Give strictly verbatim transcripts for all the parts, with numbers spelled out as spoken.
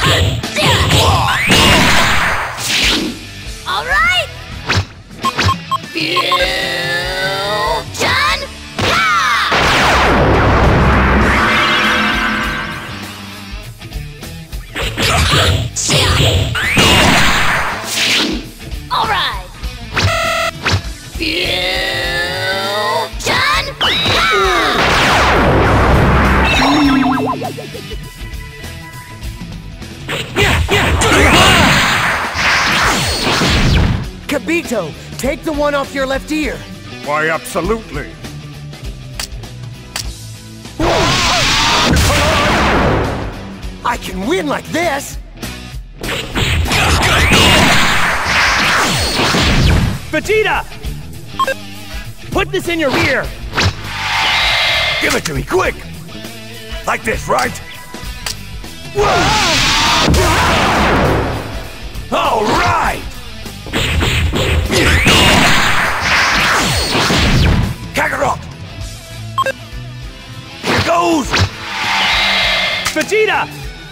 All right. Fusion. All right. Fusion. Kabito, take the one off your left ear. Why, absolutely. I can win like this. Vegeta! Put this in your ear! Give it to me, quick! Like this, right? All right! Kakarot! Here goes! Vegeta!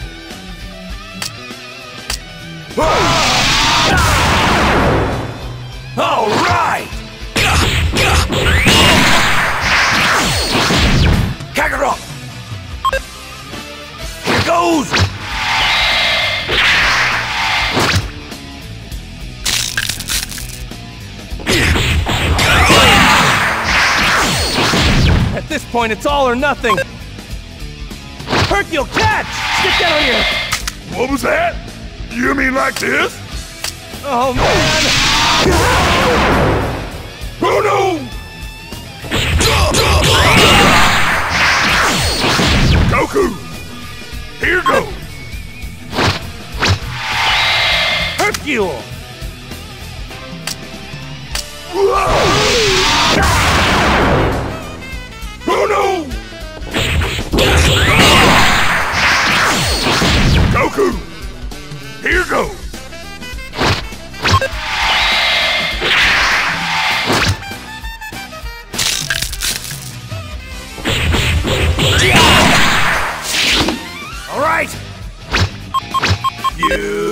All right! Kakarot! Here goes! At this point, it's all or nothing. Hercule, catch! Stick down here! What was that? You mean like this? Oh, man! Oh, no! Goku! Here goes! Hercule! Oh, no! Goku! Here goes! All right! You